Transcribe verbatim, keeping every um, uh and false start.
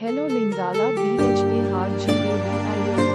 Hello Lingala B H A R G A V I O